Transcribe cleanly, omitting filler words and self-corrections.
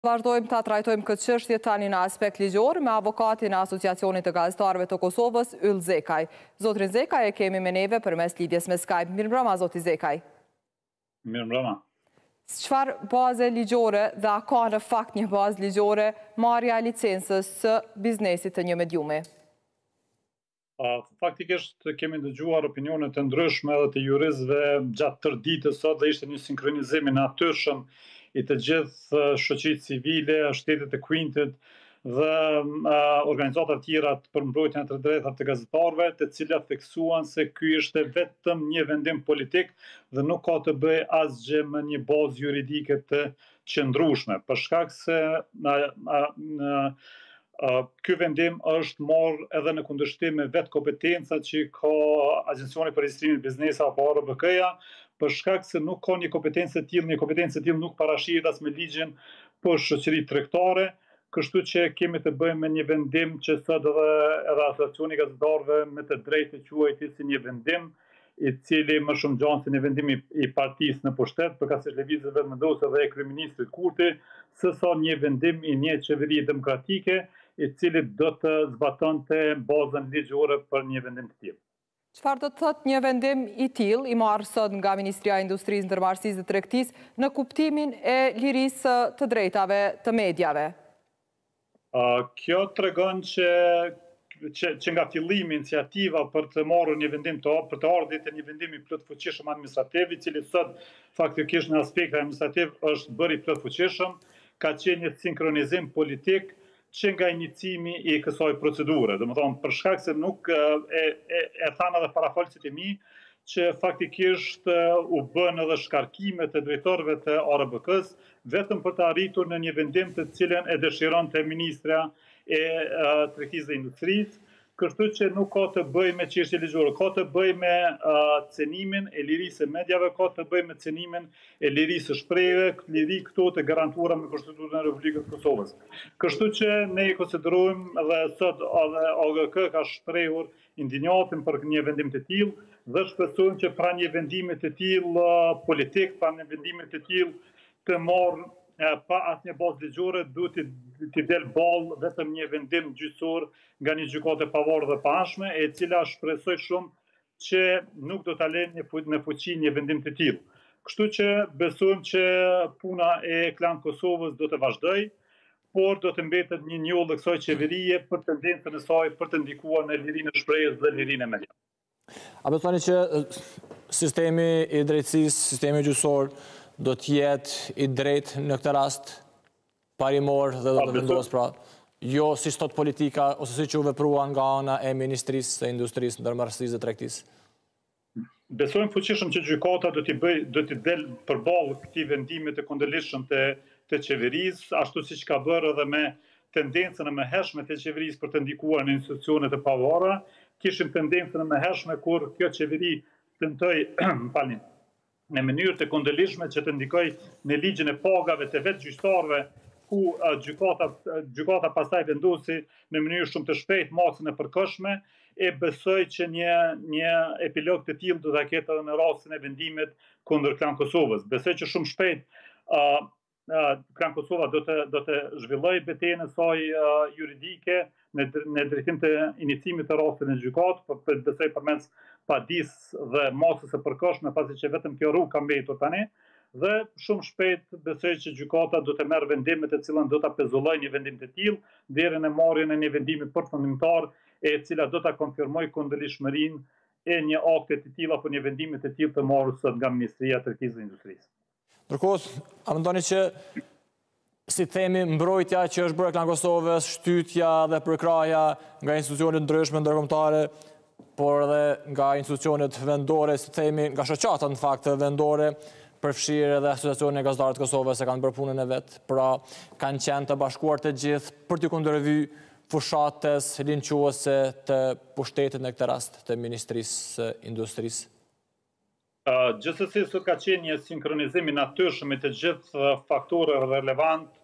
Vazhdojmë ta trajtojmë këtë çështje tani në aspekt ligjor me avokatin e Asociacionit të Gazetarëve të Kosovës, Yll Zekaj. Zotrin Zekaj e kemi me neve përmes lidhjes me Skype. Mirëmbrëma, zoti Zekaj. Mirëmbrëma. Çfarë baze ligjore dhe a ka në fakt një bazë ligjore marrja e licencës së biznesit të një mediumi? Faktikisht kemi dëgjuar opinionet të ndryshme edhe të juristëve gjatë tërë ditës sot dhe ishte një sinkronizim i natyrshëm i të gjithë shoqërisë civile, shtetit të Kuintit dhe organizata të tjera për mbrojtjen e të drejtave të gazetarëve, të cilat theksuan se ky ishte vetëm një vendim politik dhe nuk ka të bëjë asgjë me një bazë juridike të qëndrueshme, për shkak se ky vendim është marrë edhe në kundërshtim me vetë kompetencat që ka Agencioni për Regjistrimin e Biznesit apo ARBK-ja, për shkak se nuk ka një kompetencë të tillë nuk parashihet as me ligjin për shoqëri tregtare, kështu që kemi të bëjmë me një vendim që sot edhe Asociacioni i Gazetarëve me të drejtë quajti si një vendim i cili më shumë gjanë si një vendim i partisë në pushtet, përkatësisht lëvizjeve vendose dhe e kryeministrit Kurti, sesa një vendim i një qeverie demokratike, i cili do të zbatonte bazën ligjore për një vendim të tillë. Çfarë do të thotë një vendim i tillë, i marrë sot nga Ministria e Industrisë, Ndërmarrësisë dhe Tregtisë në kuptimin e lirisë të drejtave të medjave? Kjo tregon që nga fillimi iniciativa për të marrë një vendim për të ardhur te një vendim i plotfuqishëm administrativ, i cili sot faktikisht në aspekt administrativ është bërë i plotfuqishëm, ka qenë një sinkronizim politik që nga iniciimi i kësaj procedure. Domethënë për shkak se nuk e thanë edhe parafolësit e mi që faktikisht u bën edhe shkarkime të drejtorëve të ARBK-s vetëm për të arritur në një vendim të cilën e dëshironte ministra e Tregtisë dhe Industrisë, kështu që nuk ka të bëjë me çështje ligjore, ka të bëjë me cenimin e lirisë së medjave, ka të bëjë me cenimin e lirisë së shprehjeve, liri këto të garantuara me Konstitutën e Republikës së Kosovës. Kështu që ne i konsiderojmë dhe sot AGK ka shprehur indinjatin për një vendim të tillë dhe shpresojmë që pra një vendimi të tillë politik, pra një vendimi të tillë të marrë pa asnjë bazë ligjore, duhet të del ballë vetëm një vendim gjyqësor nga një gjykatë e pavarur dhe pahashme, e cila shpresoj shumë që nuk do ta lënë në fuqi një vendim të tillë. Kështu që besojmë që puna e Klan Kosovës do të vazhdojë, por do të mbetet një njollë kësaj qeverie për tendencën e saj për të ndikuar në lirinë e shprehjes dhe lirinë e mediave. A besoni që sistemi i drejtësisë, sistemi gjyqësor do të jetë i drejtë në këtë rast parimor dhe do të vendosë pra jo si thot politika ose siç u veprua nga ana e Ministrisë së Industrisë, Ndërmarrësisë dhe Tregtisë? Besojmë fuqishëm që gjykata do t'i del përballë këtij vendimi të kundërlidhshëm të qeverisë, ashtu siç ka bërë edhe me tendencën e mëhershme të qeverisë për të ndikuar në institucione të pavarura. Kishim tendencën e mëhershme kur kjo qeveri tentoi, në mënyrë të kundërlidhshme që të ndikoj në ligjin e pagave të vetë gjyqtarëve, ku gjykata pastaj vendosi në mënyrë shumë të shpejtë masën e përkohshme, e besoj që një epilog të tillë do ta ketë edhe në rastin e vendimit kundër Klan Kosovës. Besoj që shumë shpejt Klan Kosova do të zhvillojë betejën e saj juridike në drejtim të inicimit të rastit në gjykatë, besoj përmes padisë dhe masës së përkohshme, pasi që vetëm kjo rrugë ka mbetur tani, dhe shumë shpejt besoj që gjykata do të merr vendime të cilën do ta pezullojë një vendim të tillë deri në marrjen e një vendimi përfundimtar, e cila do ta konfirmojë kundërlidhshmërinë e një akti të tillë apo një vendimi të tillë të marrur sot nga Ministria e Tregtisë dhe Industrisë. Ndërkohë, a mendoni që si themi mbrojtja që është bërë Klan Kosovës, shtytja dhe përkraja nga institucionet ndryshme ndërkombëtare, por edhe nga institucionet vendore, si themi nga shoqata në fakt vendore, përfshirë edhe Asociacionin e Gazetarëve të Kosovës e kanë bërë punën e vet, pra kanë qenë të bashkuar të gjithë për të kundërvy fushatës linquese të pushtetit në këtë rast të Ministrisë së Industrisë. Gjithsesi sot ka qenë një sinkronizim i natyrshëm i të gjithë faktorëve relevant